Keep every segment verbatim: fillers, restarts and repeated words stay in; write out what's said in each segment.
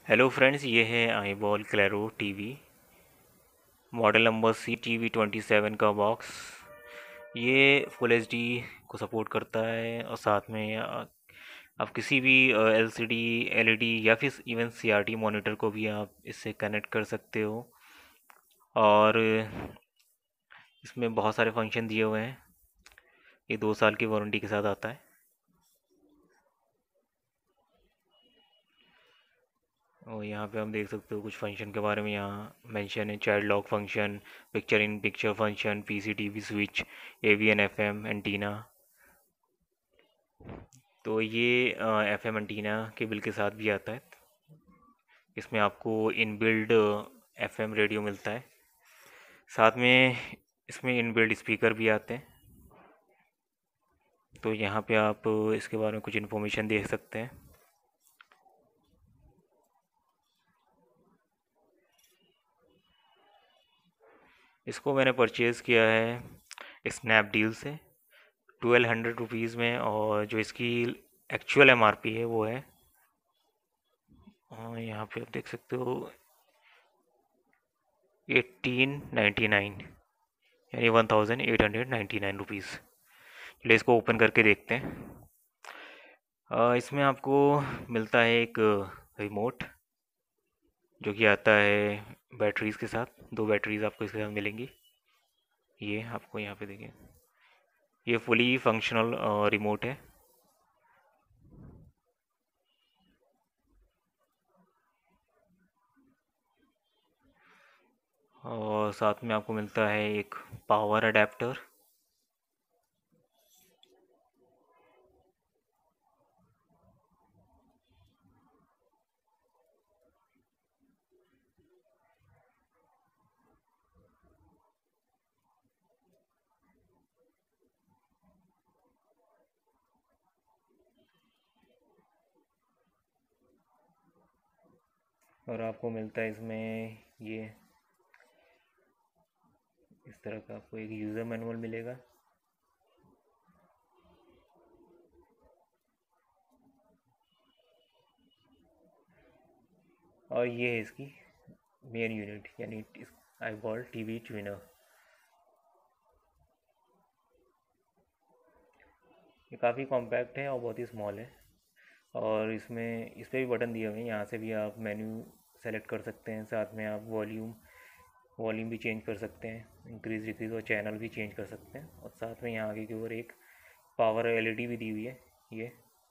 Hello friends, ये है iBall Claro TV model number C T V twenty seven का box. ये full H D को support करता है और साथ में आ, आप किसी भी L C D L E D या फिर even C R T monitor को भी आप इससे कनेक्ट कर सकते हो। और इसमें बहुत सारे फंक्शन दिए हुए हैं। ये दो साल की वारंटी के साथ आता है। और यहाँ पे हम देख सकते हो कुछ फंक्शन के बारे में। यहाँ मेंशन है child lock function, picture in picture function, P C T V switch, A V N F M antenna. तो ये एफ एम एंटीना केबल के साथ भी आता है। इसमें आपको इनबिल्ड एफ एम रेडियो मिलता है। साथ में इसमें इनबिल्ड स्पीकर भी आते हैं। तो यहाँ पे आप इसके बारे में कुछ इन्फॉर्मेशन देख सकते हैं। इसको मैंने परचेज़ किया है स्नैपडील से ट्वेल्व हंड्रेड रुपीज़ में। और जो इसकी एक्चुअल एम आर पी है वो है, और यहाँ पे आप देख सकते हो, एटीन नाइन्टी नाइन, यानी one thousand eight hundred ninety nine rupees. चलिए इसको ओपन करके देखते हैं। अ, इसमें आपको मिलता है एक रिमोट जो कि आता है बैटरीज़ के साथ। दो बैटरीज़ आपको इसके साथ मिलेंगी। ये आपको यहाँ पे देखिए, ये फुली फंक्शनल रिमोट है। और साथ में आपको मिलता है एक पावर अडेप्टर। और आपको मिलता है इसमें ये इस तरह का आपको एक यूज़र मैनुअल मिलेगा। और ये है इसकी मेन यूनिट, यानी iBall टीवी ट्यूनर। ये काफ़ी कॉम्पैक्ट है और बहुत ही स्मॉल है। और इसमें इस पर भी बटन दिए हुए हैं, यहाँ से भी आप मेन्यू सेलेक्ट कर सकते हैं। साथ में आप वॉल्यूम वॉल्यूम भी चेंज कर सकते हैं, इंक्रीज डिक्रीज, और चैनल भी चेंज कर सकते हैं। और साथ में यहाँ आगे की ओर एक पावर एल ई डी भी दी हुई है ये।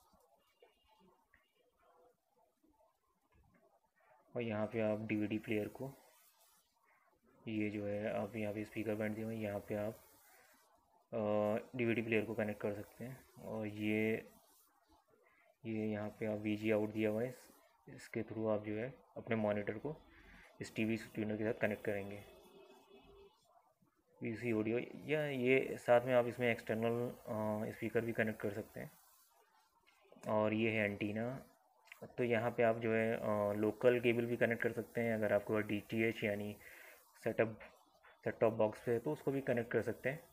और यहाँ पे आप डी वी डी प्लेयर को, ये जो है आप यहाँ पे स्पीकर बैंड दिए हुए हैं, यहाँ पे आप डी वी डी प्लेयर को कनेक्ट कर सकते हैं। और ये ये यहाँ पे आप वी जी आउट दिया हुआ है, इसके थ्रू आप जो है अपने मॉनिटर को इस टीवी ट्यूनर के साथ कनेक्ट करेंगे। पी सी ऑडियो, या ये साथ में आप इसमें एक्सटर्नल स्पीकर भी कनेक्ट कर सकते हैं। और ये है एंटीना। तो यहाँ पे आप जो है लोकल केबल भी कनेक्ट कर सकते हैं। अगर आपको डी टी एच यानी सेटअप सेट टॉप बॉक्स पे है तो उसको भी कनेक्ट कर सकते हैं।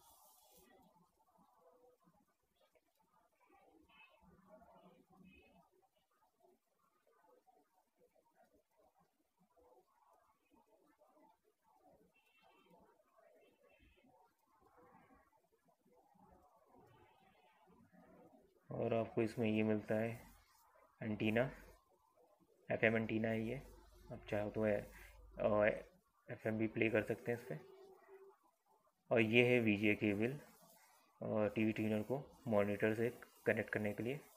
और आपको इसमें ये मिलता है एंटीना, एफ एम एंटीना है ये। आप चाहो तो एफ एम भी प्ले कर सकते हैं इस पर। और ये है वी जे केबल और टीवी ट्यूनर को मॉनिटर से कनेक्ट करने के लिए।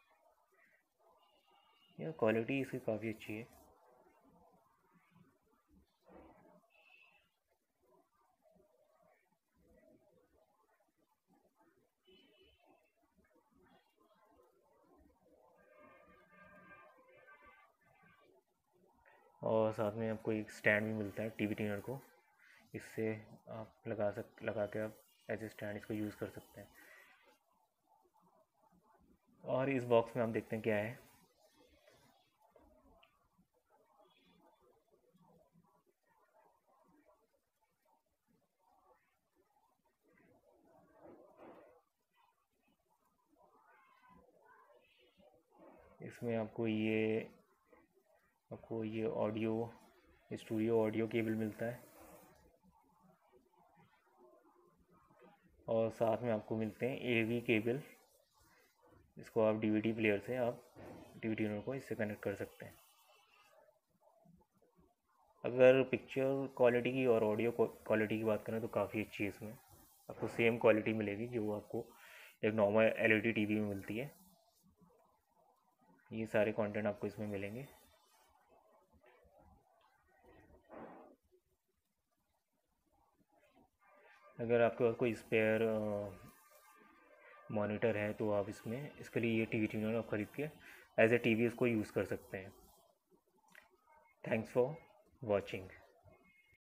यह क्वालिटी इसकी काफ़ी अच्छी है। और साथ में आपको एक स्टैंड भी मिलता है टीवी ट्यूनर को। इससे आप लगा सक लगा के आप एज ए स्टैंड इसको यूज़ कर सकते हैं। और इस बॉक्स में आप देखते हैं क्या है। इसमें आपको ये आपको ये ऑडियो स्टूडियो ऑडियो केबल मिलता है और साथ में आपको मिलते हैं एवी केबल। इसको आप डीवीडी प्लेयर से आप टीवी ट्यूनर को इससे कनेक्ट कर सकते हैं। अगर पिक्चर क्वालिटी की और ऑडियो क्वालिटी की बात करें तो काफ़ी अच्छी है। इसमें आपको सेम क्वालिटी मिलेगी जो आपको एक नॉर्मल एलईडी टीवी में मिलती है। ये सारे कंटेंट आपको इसमें मिलेंगे। अगर आपके पास कोई स्पेयर मॉनिटर है तो आप इसमें इसके लिए ये टीवी ट्यूनर आप खरीद के एज ए टीवी इसको यूज़ कर सकते हैं। Thanks for watching.